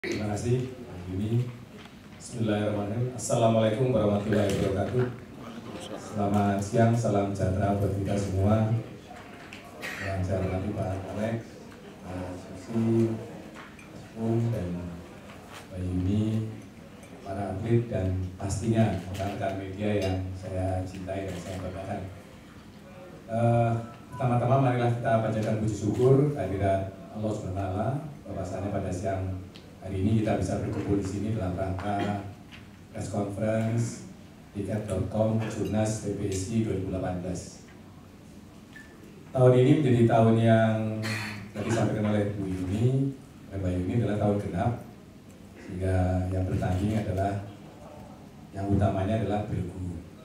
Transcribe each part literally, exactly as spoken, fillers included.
Terima kasih, Yuni. Bismillahirrahmanirrahim. Assalamualaikum warahmatullahi wabarakatuh. Selamat siang, salam sejahtera buat kita semua. Yang saya hormati Pak Alex, Pak Susi, Mas Pung, dan Mbak Yuni, para atlet, dan pastinya rekan-rekan media yang saya cintai dan saya banggakan. Uh, Pertama-tama marilah kita panjatkan puji syukur kehadirat Allah subhanahu wa taala bahwasanya pada siang hari ini kita bisa berkumpul di sini dalam rangka press conference tiket titik com Jurnas P P S I dua ribu delapan belas. Tahun ini menjadi tahun yang tadi disampaikan oleh Bu Yuni dan Mbak Yuni adalah tahun genap, sehingga yang bertanding adalah yang utamanya adalah bergu.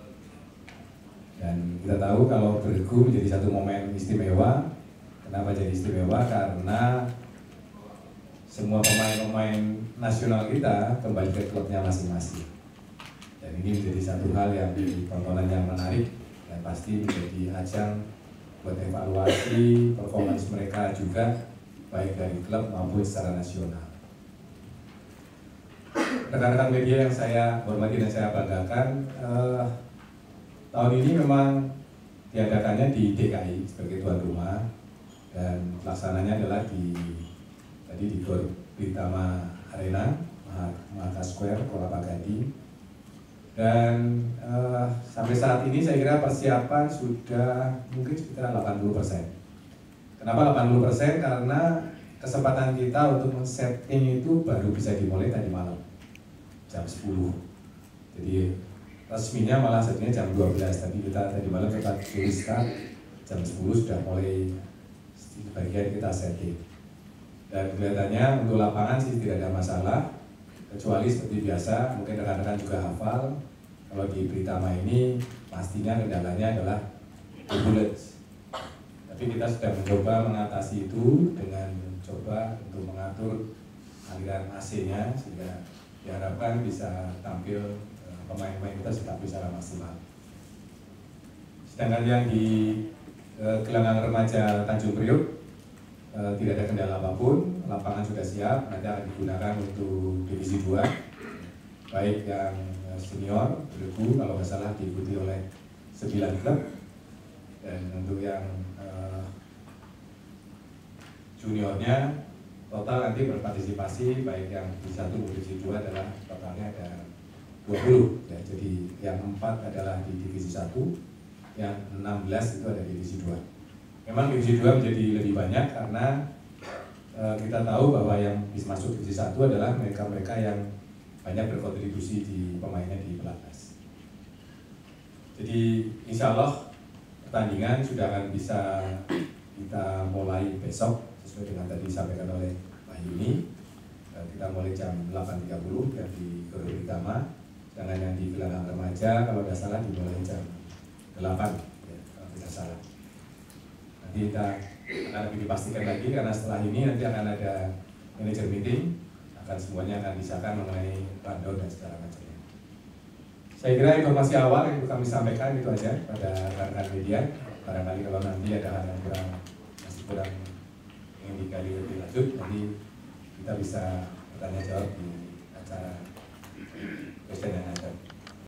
Dan kita tahu kalau bergu menjadi satu momen istimewa. Kenapa jadi istimewa? Karena semua pemain-pemain nasional kita kembali ke klubnya masing-masing. Dan ini menjadi satu hal yang tontonan yang menarik dan pasti menjadi ajang buat evaluasi performance mereka juga baik dari klub maupun secara nasional. Rekan-rekan media yang saya hormati dan saya banggakan, eh, tahun ini memang diadakannya di D K I sebagai tuan rumah dan pelaksananya adalah di tadi di Gor Britama Arena, Mahaka Square, Kelapa Gading. Dan uh, sampai saat ini saya kira persiapan sudah mungkin sekitar delapan puluh persen. Kenapa delapan puluh persen? Karena kesempatan kita untuk men-setting itu baru bisa dimulai tadi malam jam sepuluh. Jadi resminya malah sebenarnya jam dua belas. Tapi kita tadi malam sempat start jam sepuluh sudah mulai bagian kita setting. Dan kelihatannya untuk lapangan sih tidak ada masalah, kecuali seperti biasa mungkin rekan-rekan juga hafal kalau di Britama ini pastinya kendalanya adalah bullets. Tapi kita sudah mencoba mengatasi itu dengan mencoba untuk mengatur aliran A C-nya sehingga diharapkan bisa tampil pemain-pemain kita tetap secara maksimal. Sedangkan yang di eh, gelanggang remaja Tanjung Priok Uh, tidak ada kendala apapun, lapangan sudah siap, nanti akan digunakan untuk divisi dua, baik yang senior, bergu, kalau nggak salah diikuti oleh sembilan klub, dan untuk yang uh, juniornya total nanti berpartisipasi baik yang divisi satu maupun divisi dua adalah totalnya ada dua puluh, ya, jadi yang empat adalah di divisi satu, yang enam belas itu ada di divisi dua. Memang divisi dua menjadi lebih banyak karena e, kita tahu bahwa yang bisa masuk divisi satu adalah mereka-mereka yang banyak berkontribusi di pemainnya di pelatnas. Jadi insya Allah pertandingan sudah akan bisa kita mulai besok sesuai dengan tadi disampaikan oleh Pak Yuni. E, kita mulai jam delapan tiga puluh yang di Gor Britama, sedangkan yang di gelanggang remaja kalau tidak salah dimulai jam delapan, ya, kalau tidak salah. Nanti kita akan lebih dipastikan lagi karena setelah ini nanti akan ada manager meeting, akan semuanya akan disahkan mengenai rundown dan segala macamnya. Saya kira informasi awal yang kami sampaikan itu aja pada rekan-rekan media. Barangkali kalau nanti ada hal yang kurang masih kurang ingin digali lebih lanjut, nanti kita bisa bertanya jawab di acara question and answer.